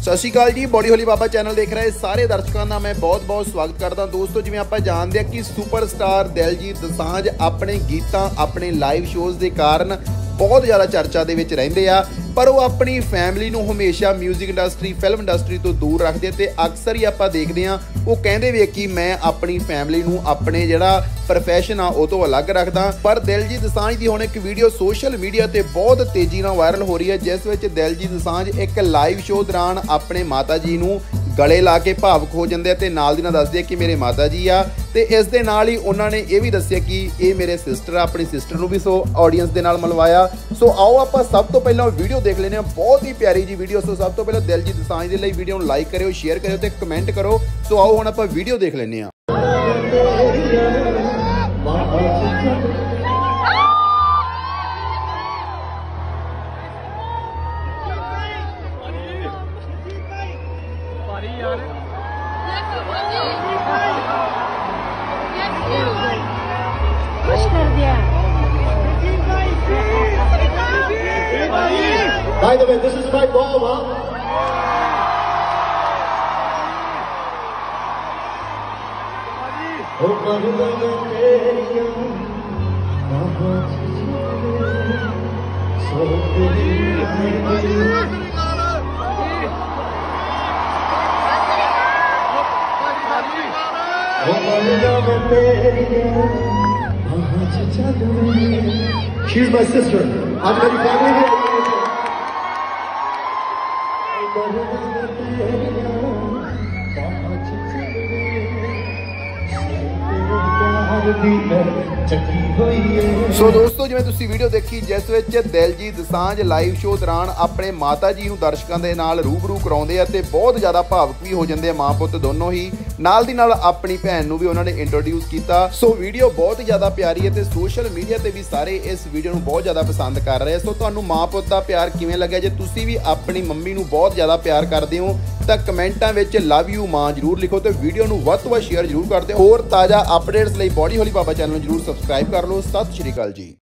सत श्री अकाल जी, बॉडी होली बाबा चैनल देख रहे सारे दर्शकों का मैं बहुत बहुत स्वागत करता दोस्तों। जिवें आपां जानते हैं कि सुपरस्टार दिलजीत दोसांझ अपने गीतां अपने लाइव शोज़ के कारण बहुत ज़्यादा चर्चा दे विच रहिंदे आ, पर वो अपनी फैमिली नूं हमेशा म्यूजिक इंडस्ट्री फिल्म इंडस्ट्री तो दूर रखते ते अक्सर ही आपां देखते हैं वो कहते भी कि मैं अपनी फैमिली नूं अपने जिहड़ा प्रोफैशन आ वो तो अलग रखदा। पर दिलजीत दोसांझ की हुण एक वीडियो सोशल मीडिया ते बहुत तेजी नाल वायरल हो रही है, जिस विच दिलजीत दोसांझ एक लाइव शो दौरान अपने माता जी नूं गले ला के भावुक हो जाते हैं, नाल दी नाल दसदे कि मेरे माता जी आ। ते इस दे नाल ही उन्होंने ये भी दस्सिया कि ये मेरे सिस्टर आ, अपनी सिस्टर नूं भी सो ऑडियंस दे नाल मिलवाया। सो आओ आपां सब तो पहला वीडियो देख लेने, बहुत ही प्यारी जी वीडियो। सो सब तो पहले दिलजीत दोसांझ दे लई वीडियो नूं लाइक करियो, शेयर करियो ते कमेंट करो। सो आओ हुण आपां वीडियो देख लेने। By the way, this is my mom, huh? She's my sister. I'm very family here. सो दोस्तों, जिवें तुसीं वीडियो देखी जिस विच दिलजीत दोसांझ लाइव शो दौरान अपने माता जी नूं दर्शकों के नाल रूबरू कराउंदे आ ते बहुत ज़्यादा भावुक भी हो जाते हैं, माँ पुत दोनों ही। नाल दी नाल अपनी भैन नूं भी उन्होंने इंट्रोड्यूस किया। सो वीडियो बहुत ही ज़्यादा प्यारी है ते सोशल मीडिया ते भी सारे इस वीडियो नूं बहुत ज़्यादा पसंद कर रहे हैं। सो तुहानूं माँ पुत दा प्यार किवें लग्गिया? जे तुसीं भी अपनी मम्मी नूं बहुत ज़्यादा प्यार करदे हो तो कमेंटां विच लव यू माँ जरूर लिखो तो वीडियो नूं वध तो वध शेयर जरूर कर दिओ। होर ताज़ा अपडेट्स लई बॉडी होली बाबा चैनल जरूर सबसक्राइब कर लो। सत श्री अकाल जी।